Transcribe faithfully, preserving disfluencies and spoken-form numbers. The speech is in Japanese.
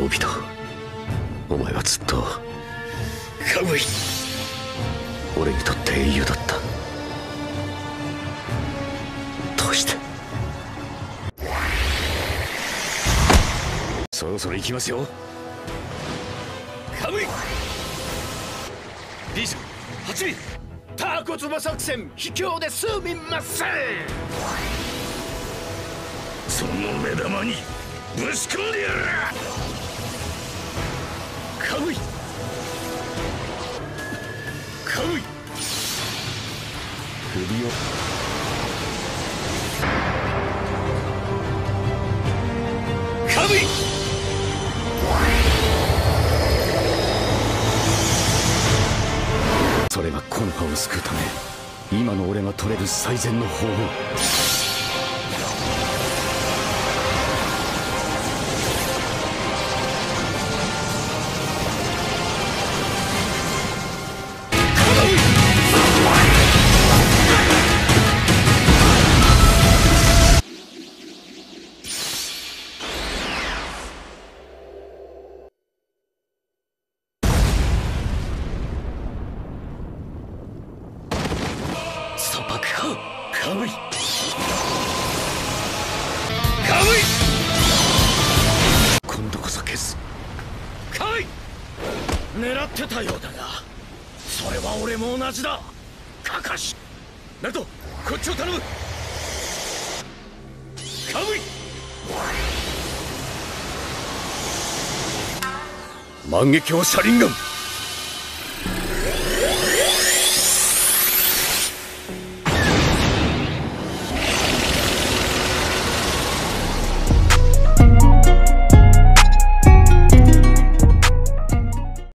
オビト、お前はずっとカムイ、 俺にとって英雄だった。どうして。そろそろ行きますよ。 カムイ、リーシャ、ハチミ、ターコツバ作戦卑怯ですみません。 その目玉にぶち込んでやる。 カムイ、カムイ、 首をカムイ、 それが木の葉を救うため、今の俺が取れる最善の方法。 カムイ、カムイ、 今度こそ消す。 カムイ、狙ってたようだが、それは俺も同じだ。カカシ、ナルト、こっちを頼む。カムイ、 万華鏡車輪ガン。